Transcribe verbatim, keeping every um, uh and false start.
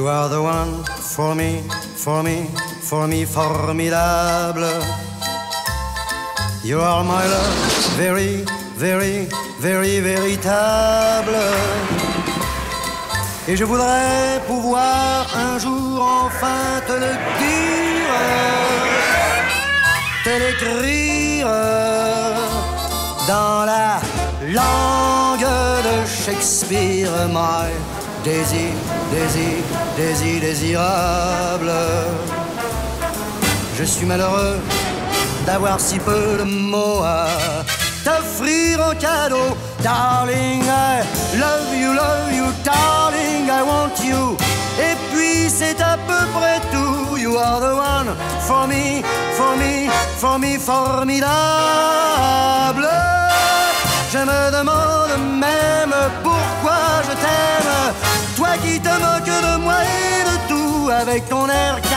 You are the one for me, for me, for me, formidable. You are my love, very, very, very véritable. Et je voudrais pouvoir un jour enfin te le dire, te l'écrire dans la langue de Shakespeare. My désir, désir, désir, désirable. Je suis malheureux d'avoir si peu de mots à t'offrir en cadeau. Darling, I love you, love you, darling, I want you. Et puis c'est à peu près tout. You are the one for me, for me, for me, formidable. Je me demande même pourquoi je t'aime, toi qui te moques de moi et de tout, avec ton air